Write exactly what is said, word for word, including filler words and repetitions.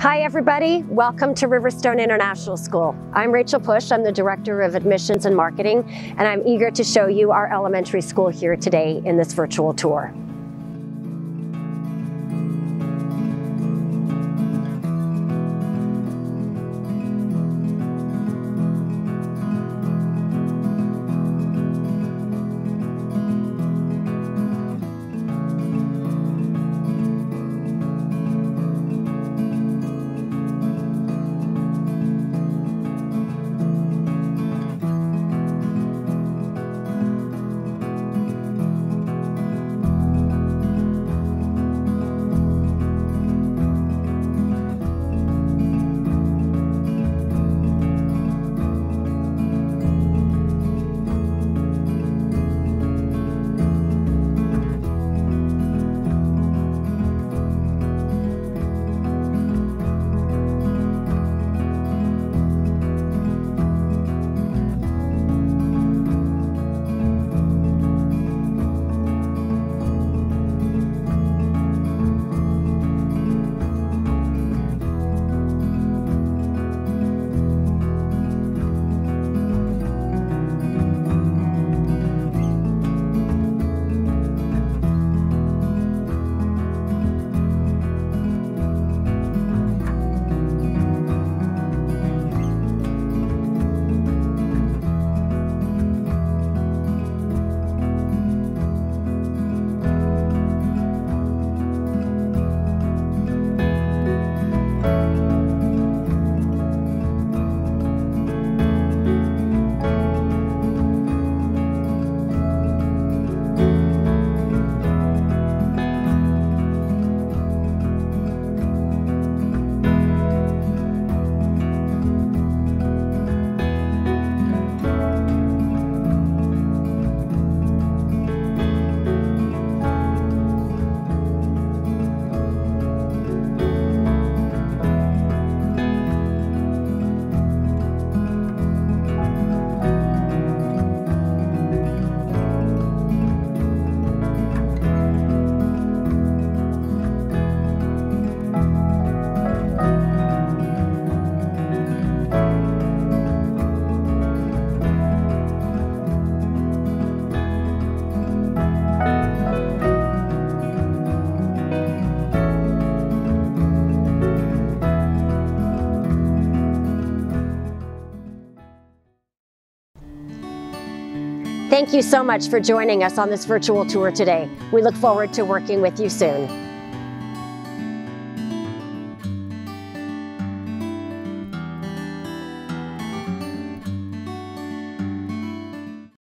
Hi everybody, welcome to Riverstone International School. I'm Rachel Pusch, I'm the Director of Admissions and Marketing, and I'm eager to show you our elementary school here today in this virtual tour. Thank you so much for joining us on this virtual tour today. We look forward to working with you soon.